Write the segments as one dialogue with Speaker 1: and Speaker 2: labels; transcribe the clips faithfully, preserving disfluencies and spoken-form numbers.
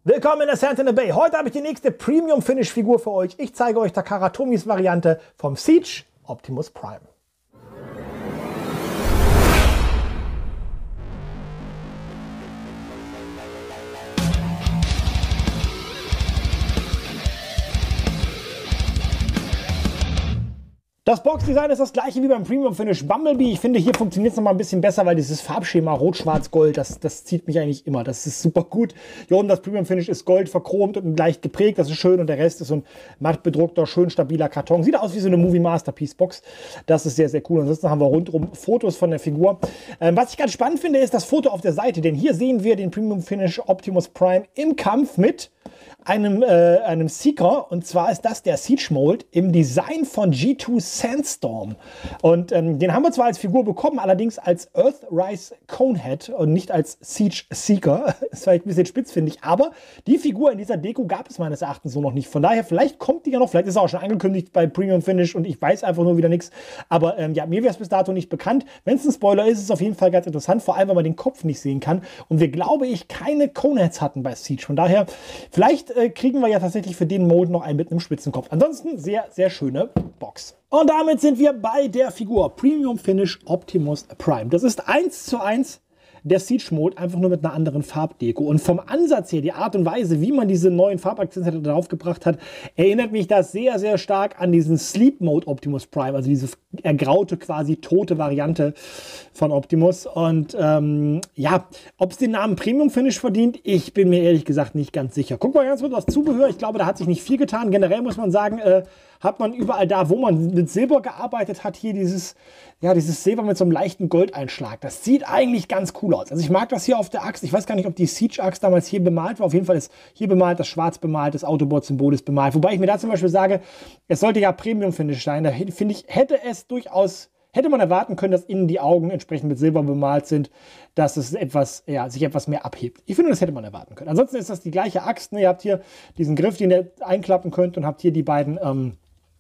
Speaker 1: Willkommen in der Sand in the Bay. Heute habe ich die nächste Premium-Finish-Figur für euch. Ich zeige euch Takara Tomis Variante vom Siege Optimus Prime. Das Boxdesign ist das gleiche wie beim Premium Finish Bumblebee. Ich finde, hier funktioniert es noch mal ein bisschen besser, weil dieses Farbschema Rot-Schwarz-Gold, das, das zieht mich eigentlich immer. Das ist super gut. Hier oben das Premium Finish ist Gold verchromt und leicht geprägt. Das ist schön und der Rest ist so ein matt bedruckter, schön stabiler Karton. Sieht aus wie so eine Movie Masterpiece Box. Das ist sehr, sehr cool. Ansonsten haben wir rundherum Fotos von der Figur. Ähm, was ich ganz spannend finde, ist das Foto auf der Seite. Denn hier sehen wir den Premium Finish Optimus Prime im Kampf mit einem, äh, einem Seeker, und zwar ist das der Siege Mold im Design von G zwei Sandstorm. Und ähm, den haben wir zwar als Figur bekommen, allerdings als Earthrise Conehead und nicht als Siege Seeker. Ist vielleicht ein bisschen spitzfindig, aber die Figur in dieser Deko gab es meines Erachtens so noch nicht. Von daher, vielleicht kommt die ja noch, vielleicht ist es auch schon angekündigt bei Premium Finish und ich weiß einfach nur wieder nichts. Aber ähm, ja, mir wäre es bis dato nicht bekannt. Wenn es ein Spoiler ist, ist es auf jeden Fall ganz interessant, vor allem, weil man den Kopf nicht sehen kann. Und wir, glaube ich, keine Coneheads hatten bei Siege. Von daher, vielleicht äh, kriegen wir ja tatsächlich für den Mold noch einen mit einem Spitzenkopf. Ansonsten sehr, sehr schöne Box. Und damit sind wir bei der Figur Premium Finish Optimus Prime. Das ist eins zu eins der Siege Mode, einfach nur mit einer anderen Farbdeko. Und vom Ansatz her, die Art und Weise, wie man diese neuen Farbakzente draufgebracht hat, erinnert mich das sehr, sehr stark an diesen Sleep Mode Optimus Prime, also diese ergraute, quasi tote Variante von Optimus. Und ähm, ja, ob es den Namen Premium Finish verdient, ich bin mir ehrlich gesagt nicht ganz sicher. Guck mal ganz kurz aufs Zubehör. Ich glaube, da hat sich nicht viel getan. Generell muss man sagen, äh, hat man überall da, wo man mit Silber gearbeitet hat, hier dieses, ja, dieses Silber mit so einem leichten Goldeinschlag. Das sieht eigentlich ganz cool aus. Also ich mag das hier auf der Axt. Ich weiß gar nicht, ob die Siege-Axt damals hier bemalt war. Auf jeden Fall ist hier bemalt, das schwarz bemalt, das Autobot-Symbol ist bemalt. Wobei ich mir da zum Beispiel sage, es sollte ja Premium-Finish sein. Da finde ich, hätte es durchaus, hätte man erwarten können, dass innen die Augen entsprechend mit Silber bemalt sind, dass es etwas, ja, sich etwas mehr abhebt. Ich finde, das hätte man erwarten können. Ansonsten ist das die gleiche Axt. Ne? Ihr habt hier diesen Griff, den ihr einklappen könnt, und habt hier die beiden ähm,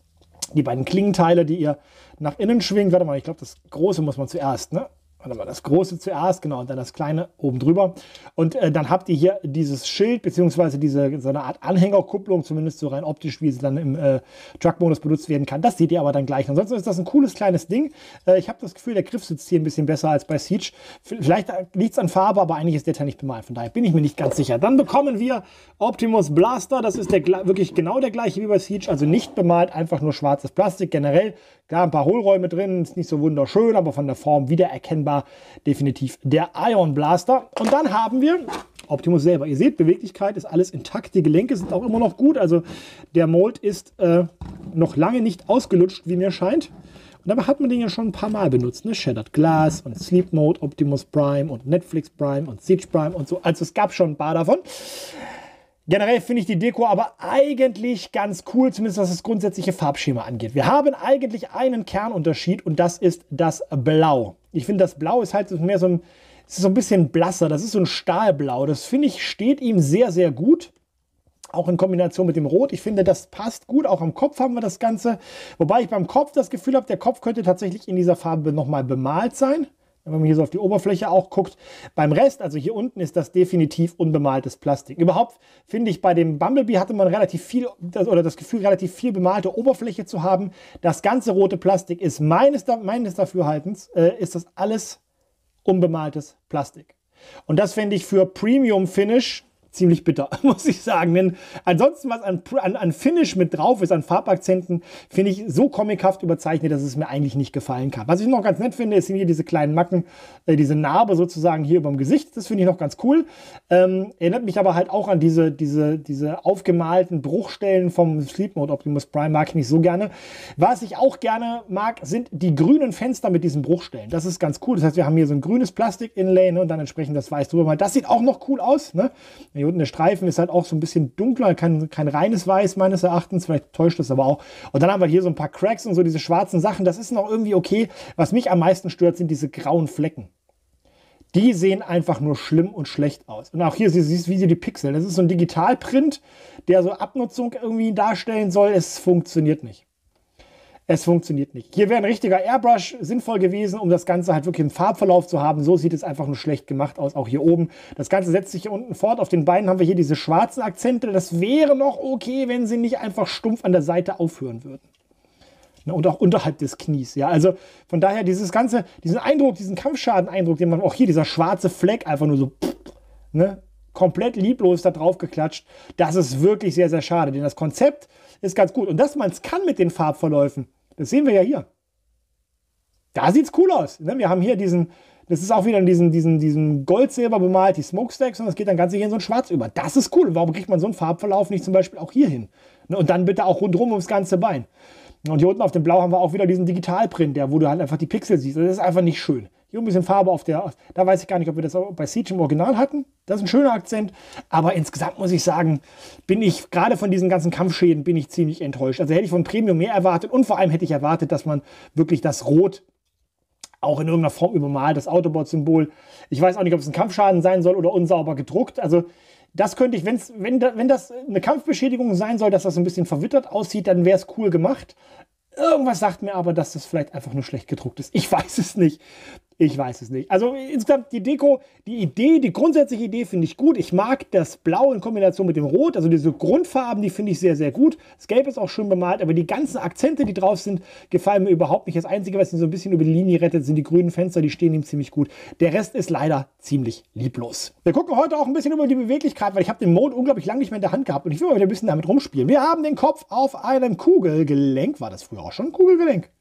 Speaker 1: die beiden Klingenteile, die ihr nach innen schwingt. Warte mal, ich glaube, das große muss man zuerst, ne? Warte mal, das große zuerst, genau, und dann das kleine oben drüber. Und äh, dann habt ihr hier dieses Schild, beziehungsweise diese, so eine Art Anhängerkupplung, zumindest so rein optisch, wie sie dann im äh, Truck-Modus benutzt werden kann. Das seht ihr aber dann gleich. Ansonsten ist das ein cooles kleines Ding. Äh, ich habe das Gefühl, der Griff sitzt hier ein bisschen besser als bei Siege. Vielleicht liegt es an Farbe, aber eigentlich ist der Teil nicht bemalt. Von daher bin ich mir nicht ganz sicher. Dann bekommen wir Optimus Blaster. Das ist der, wirklich genau der gleiche wie bei Siege. Also nicht bemalt, einfach nur schwarzes Plastik. Generell, klar, ein paar Hohlräume drin. Ist nicht so wunderschön, aber von der Form wiedererkennbar. Definitiv der Ion Blaster. Und dann haben wir Optimus selber. Ihr seht, Beweglichkeit ist alles intakt. Die Gelenke sind auch immer noch gut. Also der Mold ist äh, noch lange nicht ausgelutscht, wie mir scheint. Und dabei hat man den ja schon ein paar Mal benutzt. Ne? Shattered Glass und Sleep Mode, Optimus Prime und Netflix Prime und Siege Prime und so. Also es gab schon ein paar davon. Generell finde ich die Deko aber eigentlich ganz cool, zumindest was das grundsätzliche Farbschema angeht. Wir haben eigentlich einen Kernunterschied und das ist das Blau. Ich finde, das Blau ist halt mehr so ein, es ist so ein bisschen blasser, das ist so ein Stahlblau. Das finde ich, steht ihm sehr, sehr gut. Auch in Kombination mit dem Rot. Ich finde, das passt gut. Auch am Kopf haben wir das Ganze. Wobei ich beim Kopf das Gefühl habe, der Kopf könnte tatsächlich in dieser Farbe nochmal bemalt sein. Wenn man hier so auf die Oberfläche auch guckt. Beim Rest, also hier unten, ist das definitiv unbemaltes Plastik. Überhaupt finde ich, bei dem Bumblebee hatte man relativ viel, oder das Gefühl, relativ viel bemalte Oberfläche zu haben. Das ganze rote Plastik ist meines, meines Dafürhaltens, äh, ist das alles unbemaltes Plastik. Und das finde ich für Premium Finish ziemlich bitter, muss ich sagen. Denn ansonsten, was an, an, an Finish mit drauf ist, an Farbakzenten, finde ich so comichaft überzeichnet, dass es mir eigentlich nicht gefallen kann. Was ich noch ganz nett finde, ist hier diese kleinen Macken, äh, diese Narbe sozusagen hier über dem Gesicht. Das finde ich noch ganz cool. Ähm, erinnert mich aber halt auch an diese, diese, diese aufgemalten Bruchstellen vom Sleep Mode Optimus Prime. Mag ich nicht so gerne. Was ich auch gerne mag, sind die grünen Fenster mit diesen Bruchstellen. Das ist ganz cool. Das heißt, wir haben hier so ein grünes Plastik-Inlay, ne, und dann entsprechend das Weiß drüber. Das sieht auch noch cool aus, ne? Hier unten der Streifen ist halt auch so ein bisschen dunkler, kein, kein reines Weiß meines Erachtens, vielleicht täuscht das aber auch. Und dann haben wir hier so ein paar Cracks und so diese schwarzen Sachen, das ist noch irgendwie okay. Was mich am meisten stört, sind diese grauen Flecken. Die sehen einfach nur schlimm und schlecht aus. Und auch hier siehst du, wie sie die Pixel, das ist so ein Digitalprint, der so Abnutzung irgendwie darstellen soll, es funktioniert nicht. Es funktioniert nicht. Hier wäre ein richtiger Airbrush sinnvoll gewesen, um das Ganze halt wirklich im Farbverlauf zu haben. So sieht es einfach nur schlecht gemacht aus, auch hier oben. Das Ganze setzt sich hier unten fort. Auf den Beinen haben wir hier diese schwarzen Akzente. Das wäre noch okay, wenn sie nicht einfach stumpf an der Seite aufhören würden. Und auch unterhalb des Knies. Ja, also von daher dieses ganze, diesen Eindruck, diesen Kampfschaden-Eindruck, den man auch hier, dieser schwarze Fleck einfach nur so, ne, komplett lieblos da drauf geklatscht. Das ist wirklich sehr, sehr schade, denn das Konzept ist ganz gut. Und dass man es kann mit den Farbverläufen, das sehen wir ja hier. Da sieht es cool aus. Ne? Wir haben hier diesen, das ist auch wieder in diesen, diesen, diesen Gold-Silber bemalt, die Smokestacks, und das geht dann ganz hier in so ein Schwarz über. Das ist cool. Warum kriegt man so einen Farbverlauf nicht zum Beispiel auch hier hin? Ne? Und dann bitte auch rundherum ums ganze Bein. Und hier unten auf dem Blau haben wir auch wieder diesen Digitalprint, der, wo du halt einfach die Pixel siehst. Das ist einfach nicht schön. Hier ein bisschen Farbe auf der, da weiß ich gar nicht, ob wir das auch bei Siege im Original hatten. Das ist ein schöner Akzent. Aber insgesamt muss ich sagen, bin ich, gerade von diesen ganzen Kampfschäden, bin ich ziemlich enttäuscht. Also hätte ich von Premium mehr erwartet und vor allem hätte ich erwartet, dass man wirklich das Rot auch in irgendeiner Form übermalt, das Autobot-Symbol. Ich weiß auch nicht, ob es ein Kampfschaden sein soll oder unsauber gedruckt. Also das könnte ich, wenn's, wenn, da, wenn das eine Kampfbeschädigung sein soll, dass das ein bisschen verwittert aussieht, dann wäre es cool gemacht. Irgendwas sagt mir aber, dass das vielleicht einfach nur schlecht gedruckt ist. Ich weiß es nicht. Ich weiß es nicht. Also insgesamt die Deko, die Idee, die grundsätzliche Idee finde ich gut. Ich mag das Blau in Kombination mit dem Rot, also diese Grundfarben, die finde ich sehr, sehr gut. Das Gelb ist auch schön bemalt, aber die ganzen Akzente, die drauf sind, gefallen mir überhaupt nicht. Das Einzige, was ihn so ein bisschen über die Linie rettet, sind die grünen Fenster, die stehen ihm ziemlich gut. Der Rest ist leider ziemlich lieblos. Wir gucken heute auch ein bisschen über die Beweglichkeit, weil ich habe den Mode unglaublich lange nicht mehr in der Hand gehabt und ich will mal wieder ein bisschen damit rumspielen. Wir haben den Kopf auf einem Kugelgelenk. War das früher auch schon ein Kugelgelenk?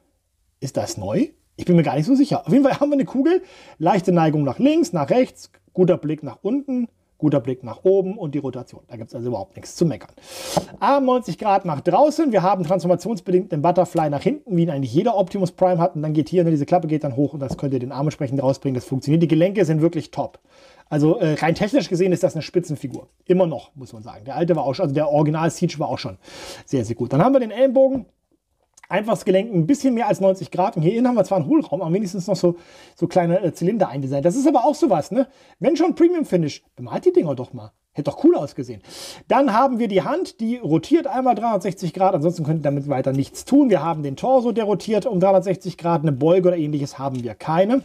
Speaker 1: Ist das neu? Ich bin mir gar nicht so sicher. Auf jeden Fall haben wir eine Kugel, leichte Neigung nach links, nach rechts, guter Blick nach unten, guter Blick nach oben und die Rotation. Da gibt es also überhaupt nichts zu meckern. Arm neunzig Grad nach draußen. Wir haben transformationsbedingt den Butterfly nach hinten, wie ihn eigentlich jeder Optimus Prime hat. Und dann geht hier, diese Klappe geht dann hoch und das könnt ihr den Arm entsprechend rausbringen. Das funktioniert. Die Gelenke sind wirklich top. Also äh, rein technisch gesehen ist das eine Spitzenfigur. Immer noch, muss man sagen. Der alte war auch schon, also der Original Siege war auch schon sehr, sehr gut. Dann haben wir den Ellenbogen. Einfaches Gelenk, ein bisschen mehr als neunzig Grad. Und hier innen haben wir zwar einen Hohlraum, aber wenigstens noch so, so kleine äh, Zylinder eindesignt. Das ist aber auch sowas, ne? Wenn schon Premium Finish, bemalt die Dinger doch mal. Hätte doch cool ausgesehen. Dann haben wir die Hand, die rotiert einmal dreihundertsechzig Grad. Ansonsten könnt ihr damit weiter nichts tun. Wir haben den Torso, der rotiert um dreihundertsechzig Grad. Eine Beuge oder ähnliches haben wir keine.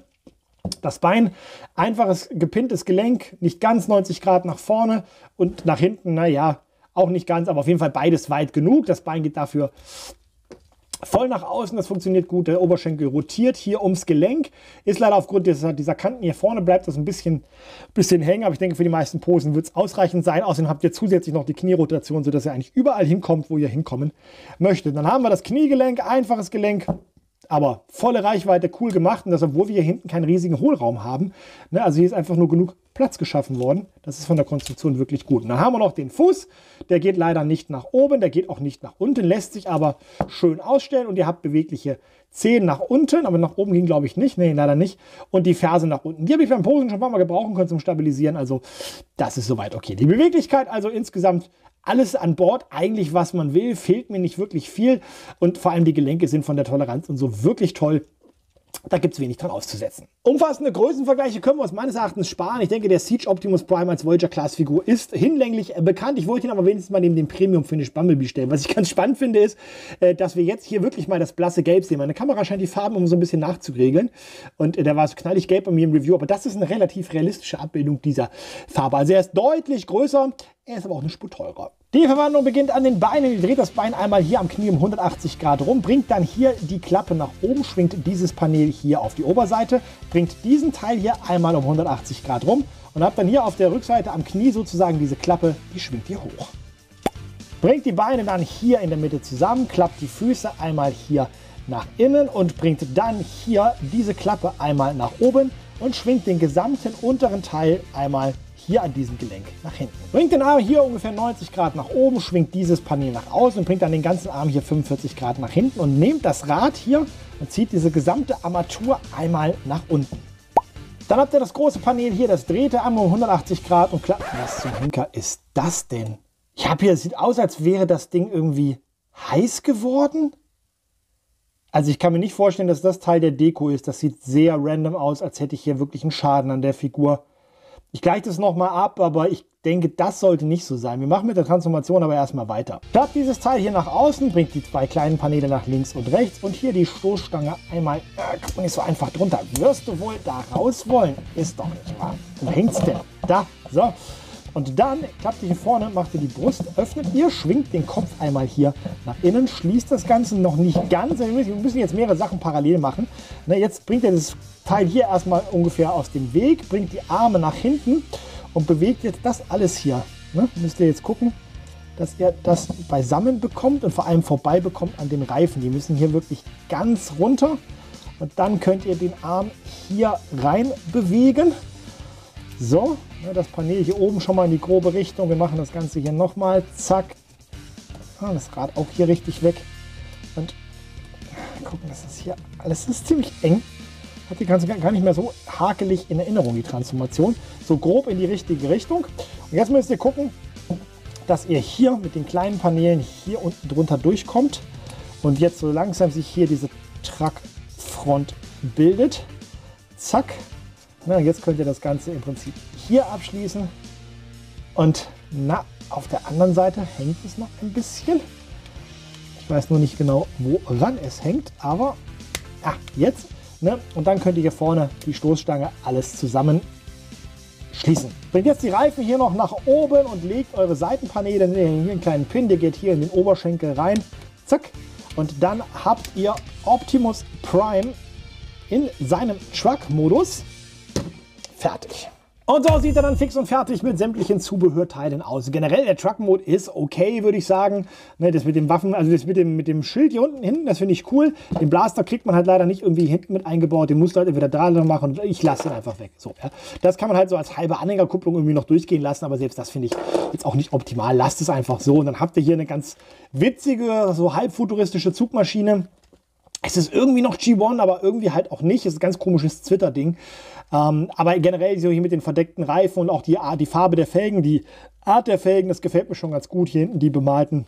Speaker 1: Das Bein, einfaches gepinntes Gelenk, nicht ganz neunzig Grad nach vorne und nach hinten, naja, auch nicht ganz, aber auf jeden Fall beides weit genug. Das Bein geht dafür voll nach außen, das funktioniert gut. Der Oberschenkel rotiert hier ums Gelenk. Ist leider aufgrund dieser, dieser Kanten hier vorne bleibt das ein bisschen, bisschen hängen. Aber ich denke, für die meisten Posen wird es ausreichend sein. Außerdem habt ihr zusätzlich noch die Knierotation, sodass ihr eigentlich überall hinkommt, wo ihr hinkommen möchtet. Dann haben wir das Kniegelenk, einfaches Gelenk. Aber volle Reichweite, cool gemacht. Und das, obwohl wir hier hinten keinen riesigen Hohlraum haben. Ne, also hier ist einfach nur genug Platz geschaffen worden. Das ist von der Konstruktion wirklich gut. Und dann haben wir noch den Fuß. Der geht leider nicht nach oben, der geht auch nicht nach unten, lässt sich aber schön ausstellen. Und ihr habt bewegliche Zehen nach unten, aber nach oben ging, glaube ich, nicht. Nee, leider nicht. Und die Ferse nach unten. Die habe ich beim Posen schon ein paar Mal gebrauchen können zum Stabilisieren. Also das ist soweit okay. Die Beweglichkeit also insgesamt alles an Bord, eigentlich was man will, fehlt mir nicht wirklich viel und vor allem die Gelenke sind von der Toleranz und so wirklich toll. Da gibt es wenig dran auszusetzen. Umfassende Größenvergleiche können wir uns meines Erachtens sparen. Ich denke, der Siege Optimus Prime als Voyager-Class-Figur ist hinlänglich bekannt. Ich wollte ihn aber wenigstens mal neben dem Premium-Finish Bumblebee stellen. Was ich ganz spannend finde, ist, dass wir jetzt hier wirklich mal das blasse Gelb sehen. Meine Kamera scheint die Farben um so ein bisschen nachzuregeln. Und der war so knallig gelb bei mir im Review. Aber das ist eine relativ realistische Abbildung dieser Farbe. Also er ist deutlich größer, er ist aber auch eine Spur teurer. Die Verwandlung beginnt an den Beinen. Ihr dreht das Bein einmal hier am Knie um hundertachtzig Grad rum, bringt dann hier die Klappe nach oben, schwingt dieses Panel hier auf die Oberseite, bringt diesen Teil hier einmal um hundertachtzig Grad rum und habt dann hier auf der Rückseite am Knie sozusagen diese Klappe, die schwingt hier hoch. Bringt die Beine dann hier in der Mitte zusammen, klappt die Füße einmal hier nach innen und bringt dann hier diese Klappe einmal nach oben und schwingt den gesamten unteren Teil einmal hier an diesem Gelenk nach hinten. Bringt den Arm hier ungefähr neunzig Grad nach oben, schwingt dieses Panel nach außen und bringt dann den ganzen Arm hier fünfundvierzig Grad nach hinten und nehmt das Rad hier und zieht diese gesamte Armatur einmal nach unten. Dann habt ihr das große Panel hier, das dreht der Arm um hundertachtzig Grad und klappt. Was zum Henker ist das denn? Ich habe hier, es sieht aus, als wäre das Ding irgendwie heiß geworden. Also ich kann mir nicht vorstellen, dass das Teil der Deko ist. Das sieht sehr random aus, als hätte ich hier wirklich einen Schaden an der Figur. Ich gleiche das nochmal ab, aber ich denke, das sollte nicht so sein. Wir machen mit der Transformation aber erstmal weiter. Klappt dieses Teil hier nach außen, bringt die zwei kleinen Paneele nach links und rechts und hier die Stoßstange einmal, äh, kommt man nicht so einfach drunter. Wirst du wohl da raus wollen? Ist doch nicht wahr. Wo hängt's denn? Da, so. Und dann klappt ihr hier vorne, macht ihr die Brust, öffnet ihr, schwingt den Kopf einmal hier nach innen, schließt das Ganze noch nicht ganz. Wir müssen jetzt mehrere Sachen parallel machen. Na, jetzt bringt ihr das Teil hier erstmal ungefähr aus dem Weg, bringt die Arme nach hinten und bewegt jetzt das alles hier. Ne? Müsst ihr jetzt gucken, dass ihr das beisammen bekommt und vor allem vorbei bekommt an den Reifen. Die müssen hier wirklich ganz runter und dann könnt ihr den Arm hier rein bewegen. So, das Panel hier oben schon mal in die grobe Richtung. Wir machen das Ganze hier nochmal. Zack. Das Rad auch hier richtig weg. Und gucken, das ist hier alles ist ziemlich eng. Hat die ganze gar nicht mehr so hakelig in Erinnerung, die Transformation. So grob in die richtige Richtung. Und jetzt müsst ihr gucken, dass ihr hier mit den kleinen Paneelen hier unten drunter durchkommt. Und jetzt so langsam sich hier diese Truckfront bildet. Zack. Na, jetzt könnt ihr das Ganze im Prinzip hier abschließen. Und na, auf der anderen Seite hängt es noch ein bisschen. Ich weiß nur nicht genau, woran es hängt, aber ah, jetzt. Ne? Und dann könnt ihr hier vorne die Stoßstange alles zusammen schließen. Bringt jetzt die Reifen hier noch nach oben und legt eure Seitenpaneele, hier einen kleinen Pin, der geht hier in den Oberschenkel rein. Zack. Und dann habt ihr Optimus Prime in seinem Truck-Modus. Fertig. Und so sieht er dann fix und fertig mit sämtlichen Zubehörteilen aus. Generell der Truck-Mode ist okay, würde ich sagen. Ne, das mit den Waffen, also das mit dem, mit dem Schild hier unten hinten, das finde ich cool. Den Blaster kriegt man halt leider nicht irgendwie hinten mit eingebaut. Den musst du halt entweder da machen und ich lasse ihn einfach weg. So, ja. Das kann man halt so als halbe Anhängerkupplung irgendwie noch durchgehen lassen, aber selbst das finde ich jetzt auch nicht optimal. Lasst es einfach so und dann habt ihr hier eine ganz witzige, so halb futuristische Zugmaschine. Es ist irgendwie noch G eins, aber irgendwie halt auch nicht. Es ist ein ganz komisches Twitter-Ding. Ähm, aber generell so hier mit den verdeckten Reifen und auch die, die Farbe der Felgen, die Art der Felgen, das gefällt mir schon ganz gut. Hier hinten die bemalten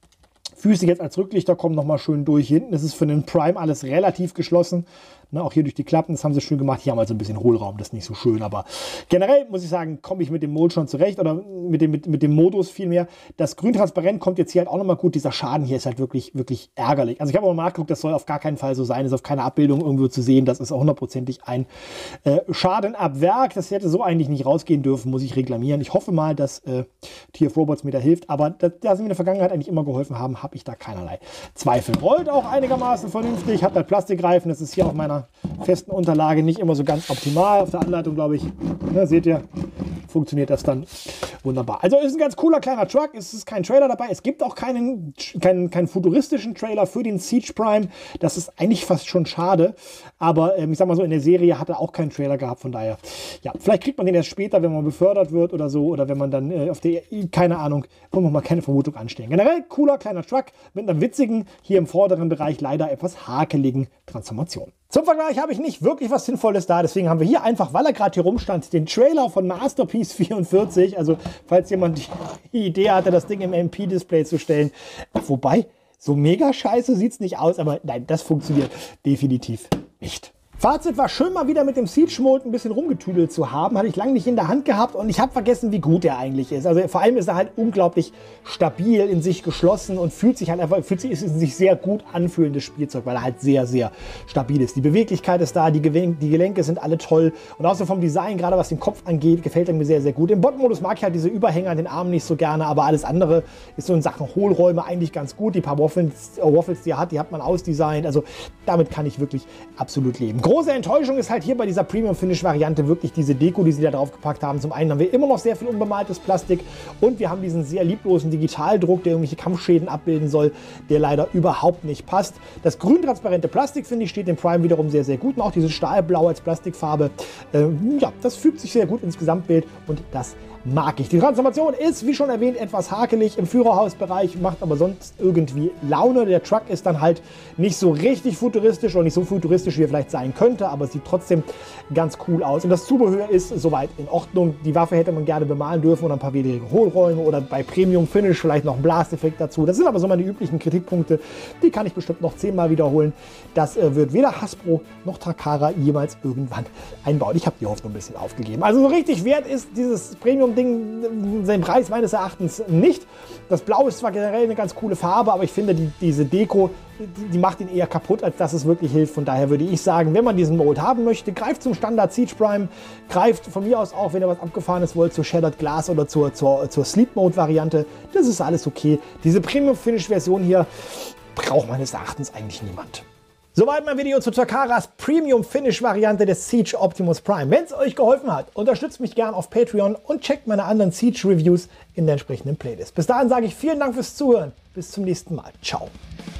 Speaker 1: Füße jetzt als Rücklichter kommen nochmal schön durch. Hier hinten ist es für den Prime alles relativ geschlossen. Ne, auch hier durch die Klappen, das haben sie schön gemacht. Hier haben wir also ein bisschen Hohlraum, das ist nicht so schön. Aber generell muss ich sagen, komme ich mit dem Mode schon zurecht oder mit dem, mit, mit dem Modus vielmehr. Das Grün-Transparent kommt jetzt hier halt auch nochmal gut. Dieser Schaden hier ist halt wirklich, wirklich ärgerlich. Also ich habe auch mal nachgeguckt, das soll auf gar keinen Fall so sein. Das ist auf keiner Abbildung irgendwo zu sehen. Das ist auch hundertprozentig ein äh, Schaden ab Werk. Das hätte so eigentlich nicht rausgehen dürfen, muss ich reklamieren. Ich hoffe mal, dass äh, T F Robots mir da hilft. Aber da, da sie mir in der Vergangenheit eigentlich immer geholfen haben, habe ich da keinerlei Zweifel. Rollt auch einigermaßen vernünftig, hat halt Plastikreifen. Das ist hier auf meiner festen Unterlage nicht immer so ganz optimal. Auf der Anleitung, glaube ich, ne, seht ihr, funktioniert das dann wunderbar. Also ist ein ganz cooler kleiner Truck. Es ist kein Trailer dabei. Es gibt auch keinen, keinen, keinen futuristischen Trailer für den Siege Prime. Das ist eigentlich fast schon schade. Aber ähm, ich sag mal so, in der Serie hat er auch keinen Trailer gehabt. Von daher, ja, vielleicht kriegt man den erst später, wenn man befördert wird oder so. Oder wenn man dann äh, auf der, keine Ahnung, wollen wir mal keine Vermutung anstellen. Generell cooler kleiner Truck mit einer witzigen, hier im vorderen Bereich leider etwas hakeligen Transformation. Zum Vergleich habe ich nicht wirklich was Sinnvolles da, deswegen haben wir hier einfach, weil er gerade hier rumstand, den Trailer von Masterpiece vierundvierzig. Also falls jemand die Idee hatte, das Ding im M P-Display zu stellen. Wobei, so mega scheiße sieht es nicht aus, aber nein, das funktioniert definitiv nicht. Fazit: war schön, mal wieder mit dem Siege Mode ein bisschen rumgetüdelt zu haben. Hatte ich lange nicht in der Hand gehabt und ich habe vergessen, wie gut er eigentlich ist. Also vor allem ist er halt unglaublich stabil, in sich geschlossen und fühlt sich halt einfach, fühlt sich, ist in sich sehr gut anfühlendes Spielzeug, weil er halt sehr, sehr stabil ist. Die Beweglichkeit ist da, die, Gelenk, die Gelenke sind alle toll und außer vom Design, gerade was den Kopf angeht, gefällt er mir sehr, sehr gut. Im Bot-Modus mag ich halt diese Überhänger an den Armen nicht so gerne, aber alles andere ist so in Sachen Hohlräume eigentlich ganz gut. Die paar Waffles, äh, Waffles, die er hat, die hat man ausdesignt. Also damit kann ich wirklich absolut leben. Große Enttäuschung ist halt hier bei dieser Premium-Finish-Variante wirklich diese Deko, die sie da drauf gepackt haben. Zum einen haben wir immer noch sehr viel unbemaltes Plastik und wir haben diesen sehr lieblosen Digitaldruck, der irgendwelche Kampfschäden abbilden soll, der leider überhaupt nicht passt. Das grün-transparente Plastik, finde ich, steht dem Prime wiederum sehr, sehr gut. Und auch dieses Stahlblau als Plastikfarbe, ähm, ja, das fügt sich sehr gut ins Gesamtbild und das mag ich. Die Transformation ist, wie schon erwähnt, etwas hakelig im Führerhausbereich, macht aber sonst irgendwie Laune. Der Truck ist dann halt nicht so richtig futuristisch oder nicht so futuristisch, wie er vielleicht sein könnte, aber es sieht trotzdem ganz cool aus. Und das Zubehör ist soweit in Ordnung. Die Waffe hätte man gerne bemalen dürfen oder ein paar weniger Hohlräume oder bei Premium Finish vielleicht noch ein Blasteffekt dazu. Das sind aber so meine üblichen Kritikpunkte. Die kann ich bestimmt noch zehnmal wiederholen. Das äh, wird weder Hasbro noch Takara jemals irgendwann einbauen. Ich habe die Hoffnung ein bisschen aufgegeben. Also so richtig wert ist dieses Premium-Ding sein Preis meines Erachtens nicht. Das Blau ist zwar generell eine ganz coole Farbe, aber ich finde, die, diese Deko, die, die macht ihn eher kaputt, als dass es wirklich hilft. Von daher würde ich sagen, wenn man diesen Mode haben möchte, greift zum Standard Siege Prime, greift von mir aus auch, wenn ihr was Abgefahrenes wollt, zur Shattered Glass oder zur, zur, zur Sleep Mode Variante. Das ist alles okay. Diese Premium Finish Version hier braucht meines Erachtens eigentlich niemand. Soweit mein Video zu Takaras Premium Finish Variante des Siege Optimus Prime. Wenn es euch geholfen hat, unterstützt mich gerne auf Patreon und checkt meine anderen Siege Reviews in der entsprechenden Playlist. Bis dahin sage ich vielen Dank fürs Zuhören. Bis zum nächsten Mal. Ciao.